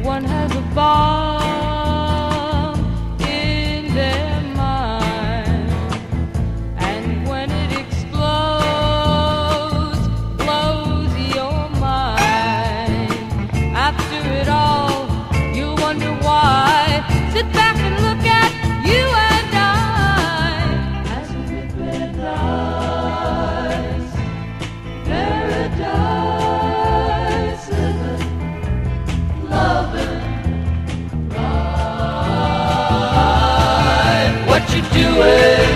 Everyone has a bomb in their mind, and when it explodes, blows your mind. After it all, you'll wonder why. Sit back and look at you and I. Hasn't it been nice? Paradise, living, loving life. What you doing?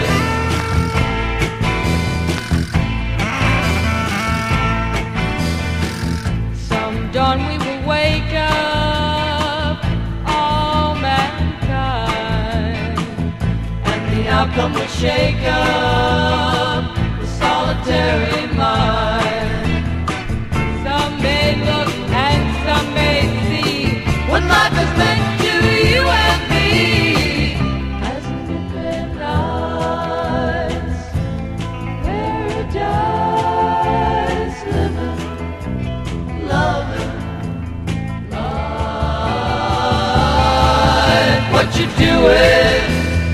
Some dawn we will wake up all mankind, and the outcome will shake up the solitary mind. Some may look and some may see what life has meant to you and me. Hasn't it been nice? Paradise, living, loving life. What you doing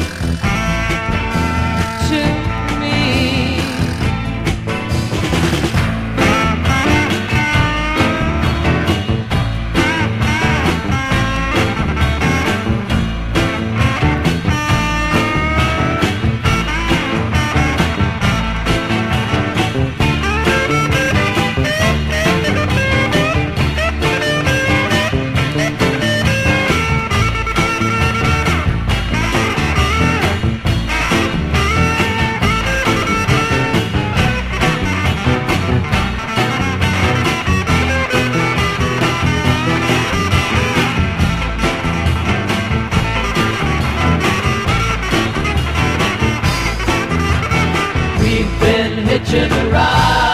to me? We've been hitching a ride